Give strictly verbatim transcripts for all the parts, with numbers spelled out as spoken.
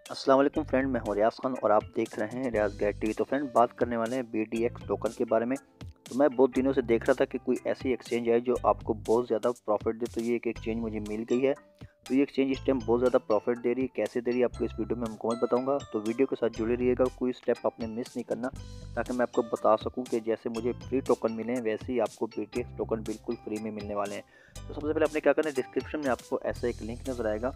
अस्सलाम वालेकुम फ्रेंड, मैं हूं रियाज खान और आप देख रहे हैं रियाज गैट टीवी। तो फ्रेंड, बात करने वाले हैं बी डी एक्स टोकन के बारे में। तो मैं बहुत दिनों से देख रहा था कि कोई ऐसी एक्सचेंज है जो आपको बहुत ज़्यादा प्रॉफिट दे। तो ये एक एक्सचेंज मुझे मिल गई है। तो ये एक्सचेंज इस टाइम बहुत ज़्यादा प्रॉफिट दे रही है। कैसे दे रही है आपको इस वीडियो में मुकम्मल बताऊंगा। तो वीडियो के साथ जुड़े रहिएगा, कोई स्टेप आपने मिस नहीं करना, ताकि मैं आपको बता सकूँ कि जैसे मुझे फ्री टोकन मिले हैं वैसे ही आपको बी डी एक्स टोकन बिल्कुल फ्री में मिलने वाले हैं। तो सबसे पहले आपने क्या करना है, डिस्क्रिप्शन में आपको ऐसा एक लिंक नजर आएगा।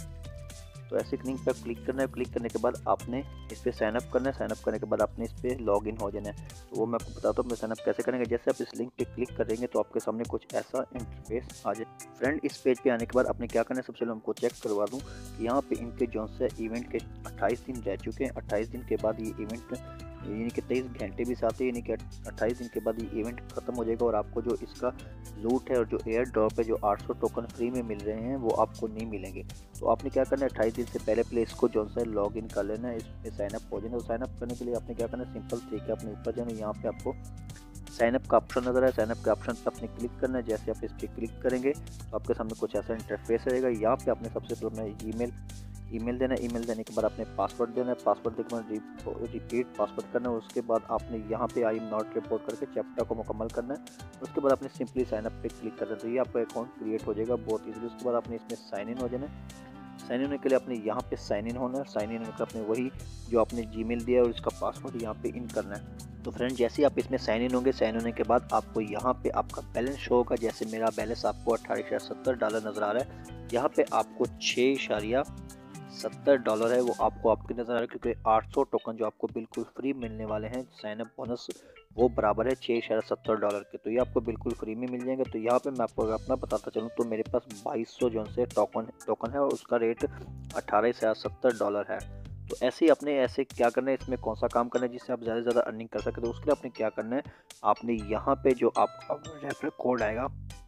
तो ऐसे लिंक पर क्लिक करना है। क्लिक करने के बाद आपने इस पर साइनअप करना है। साइनअप करने के बाद आपने इस पर लॉग इन हो जाना है। तो वो मैं आपको बताता हूँ मैं साइनअप कैसे करेंगे। जैसे आप इस लिंक पे क्लिक करेंगे तो आपके सामने कुछ ऐसा इंटरफेस आ जाए। फ्रेंड, इस पेज पे आने के बाद आपने क्या करना है, सबसे पहले हमको चेक करवा दूँ कि यहाँ पे इनके जो से इवेंट के अट्ठाईस दिन रह चुके हैं। अट्ठाईस दिन के बाद ये इवेंट यानी कि तेईस घंटे भी साथ है, यानी कि अट्ठाईस दिन के बाद ये इवेंट खत्म हो जाएगा और आपको जो इसका लूट है और जो एयर ड्रॉप है, जो आठ सौ टोकन फ्री में मिल रहे हैं, वो आपको नहीं मिलेंगे। तो आपने क्या करना है, अट्ठाईस दिन से पहले पहले इसको जो है लॉग इन कर लेना है, इसमें साइनअप हो जाना। तो साइनअप करने के लिए आपने क्या करना है, सिंपल ठीक है, अपने ऊपर जाना, यहाँ पे आपको साइनअप का ऑप्शन नजर है। साइनअप के ऑप्शन पर आपने क्लिक करना है। जैसे आप इस पर क्लिक करेंगे तो आपके सामने कुछ ऐसा इंटरफेस रहेगा। यहाँ पे आपने सबसे पहले अपना ईमेल ईमेल देना है। ईमेल देने के बाद आपने पासवर्ड देना है। पासवर्ड देने के बाद रिपीट पासवर्ड करना है। उसके बाद आपने यहाँ पे आई एम नॉट रिपोर्ट करके चैप्टर को मुकम्मल करना है। उसके बाद आपने सिंपली साइनअप पे क्लिक करना है। तो ये आपका अकाउंट क्रिएट हो जाएगा बहुत ईजिली। उसके बाद आपने इसमें साइन इन हो जाना है। साइन इन होने के लिए आपने यहाँ पे साइन इन होना है। साइन इन होने के आपने वही जो आपने जीमेल दिया है और इसका पासवर्ड यहाँ पे इन करना है। तो फ्रेंड, जैसे ही आप इसमें साइन इन होंगे, साइन होने के बाद आपको यहाँ पे आपका बैलेंस शो होगा। जैसे मेरा बैलेंस आपको अट्ठारह सत्तर डॉलर नज़र आ रहा है। यहाँ पे आपको छः इशारिया सत्तर डॉलर है वो आपको आपके नज़र आ रहा है, क्योंकि आठ सौ टोकन जो आपको बिल्कुल फ्री मिलने वाले हैं साइन अप बोनस, वो बराबर है छः इशारा सत्तर डॉलर के। तो ये आपको बिल्कुल फ्री में मिल जाएंगे। तो यहाँ पे मैं आपको अपना बताता चलूँ तो मेरे पास बाईस सौ जो से टोकन टोकन है और उसका रेट अट्ठारह इशारा सत्तर डॉलर है। तो ऐसे ही अपने ऐसे क्या करना है, इसमें कौन सा काम करना है जिससे आप ज़्यादा से ज़्यादा अर्निंग कर सके। तो उसके लिए आपने क्या करना है, आपने यहाँ पे जो आपका रेफरल कोड आएगा,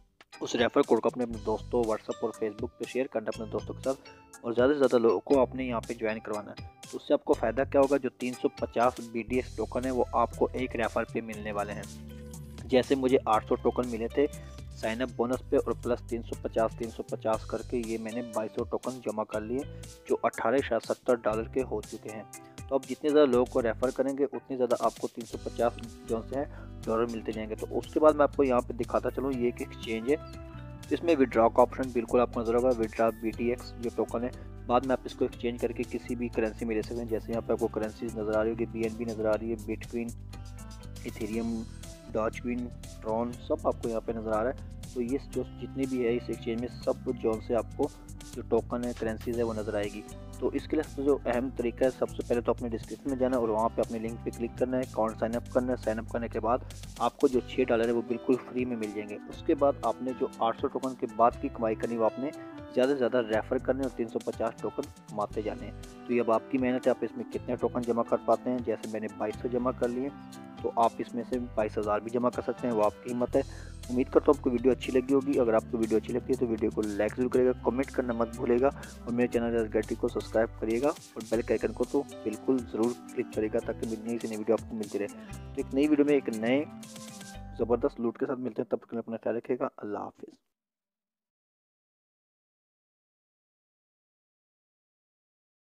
उस रेफर कोड को अपने अपने दोस्तों व्हाट्सअप और फेसबुक पे शेयर करना है अपने दोस्तों के साथ, और ज़्यादा से ज़्यादा लोगों को आपने यहाँ पे ज्वाइन करवाना है। तो उससे आपको फ़ायदा क्या होगा, जो तीन सौ पचास बी डी एक्स टोकन है वो आपको एक रेफर पे मिलने वाले हैं। जैसे मुझे आठ सौ टोकन मिले थे साइनअप बोनस पे, और प्लस तीन सौ पचास तीन सौ पचास करके ये मैंने बाईस सौ टोकन जमा कर लिए, जो अट्ठारह सत्तर डॉलर के हो चुके हैं। तो आप जितने ज़्यादा लोगों को रेफ़र करेंगे उतनी ज़्यादा आपको तीन सौ पचास जो से हैं डॉलर मिलते जाएंगे। तो उसके बाद मैं आपको यहाँ पे दिखाता चलूँ, ये एक एक्सचेंज है। तो इसमें विड्रॉ का ऑप्शन बिल्कुल आपको नजर होगा। विड्रॉ बी टी एक्स जो टोकन है, बाद में आप इसको एक्सचेंज करके किसी भी करेंसी में ले सकते हैं। जैसे यहाँ पे आपको करेंसीज नज़र आ रही होगी, बी एन बी नज़र आ रही है, बिटकॉइन, इथेरियम, डॉजक्विन, ट्रॉन, सब आपको यहाँ पे नज़र आ रहा है। तो ये जो जितने भी है इस एक्सचेंज में, सब जोन से आपको जो टोकन है, करेंसीज है, वो नज़र आएगी। तो इसके लिए सबसे जो अहम तरीका है, सबसे पहले तो अपने डिस्क्रिप्शन में जाना है और वहाँ पे अपने लिंक पे क्लिक करना है, अकाउंट साइनअप करना है। साइनअप करने के बाद आपको जो छः डॉलर है वो बिल्कुल फ्री में मिल जाएंगे। उसके बाद आपने जो आठ सौ टोकन के बाद की कमाई करनी, वो आपने ज़्यादा से ज़्यादा रेफ़र करने और तीन सौ पचास टोकन कमाते जाने हैं। तो ये अब आपकी मेहनत है, आप इसमें कितने टोकन जमा कर पाते हैं। जैसे मैंने बाईस सौ जमा कर लिए, तो आप इसमें से बाईस हज़ार भी जमा कर सकते हैं, वो आपकी हिम्मत है। उम्मीद करता हूँ आपको वीडियो अच्छी लगी होगी। अगर आपको वीडियो अच्छी लगती है तो वीडियो को लाइक जरूर करिएगा, कमेंट करना मत भूलेगा, और मेरे चैनल गैटी को सब्सक्राइब करिएगा और बेल के आइकन को तो बिल्कुल ज़रूर क्लिक करिएगा, ताकि मेरी नई से नई वीडियो आपको मिलती रहे। तो एक नई वीडियो में एक नए ज़बरदस्त लूट के साथ मिलते हैं, तब तक अपना ख्याल रखिएगा। अल्लाह हाफिज़।